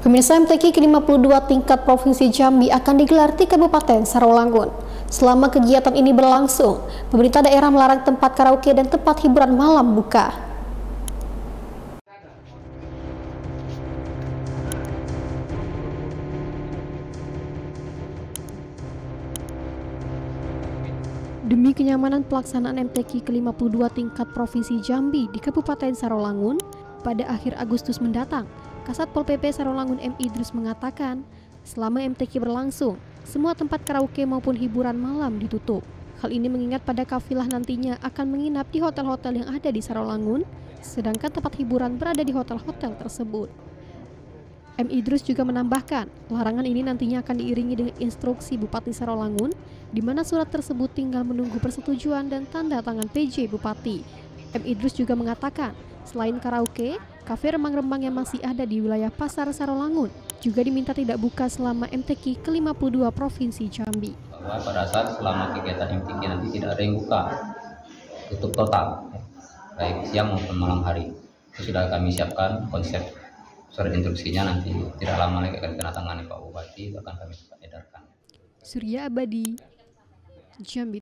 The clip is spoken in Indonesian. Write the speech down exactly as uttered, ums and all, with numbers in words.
Pemirsa, M T Q ke lima puluh dua tingkat Provinsi Jambi akan digelar di Kabupaten Sarolangun. Selama kegiatan ini berlangsung, pemerintah daerah melarang tempat karaoke dan tempat hiburan malam buka. Demi kenyamanan pelaksanaan M T Q ke lima puluh dua tingkat Provinsi Jambi di Kabupaten Sarolangun pada akhir Agustus mendatang, Kasat Pol P P Sarolangun M Idrus mengatakan, selama M T Q berlangsung, semua tempat karaoke maupun hiburan malam ditutup. Hal ini mengingat pada kafilah nantinya akan menginap di hotel-hotel yang ada di Sarolangun, sedangkan tempat hiburan berada di hotel-hotel tersebut. M Idrus juga menambahkan, larangan ini nantinya akan diiringi dengan instruksi Bupati Sarolangun, di mana surat tersebut tinggal menunggu persetujuan dan tanda tangan P J Bupati. M Idrus juga mengatakan, selain karaoke, kafe remang-remang yang masih ada di wilayah Pasar Sarolangun juga diminta tidak buka selama M T Q ke lima puluh dua Provinsi Jambi. Bahwa pada saat selama kegiatan M T Q nanti tidak ada yang buka, tutup total, baik siang maupun malam hari. Itu sudah kami siapkan konsep surat instruksinya, nanti tidak lama lagi akan ditandatangani Pak Bupati, itu akan kami edarkan. Surya Abadi, Jambi.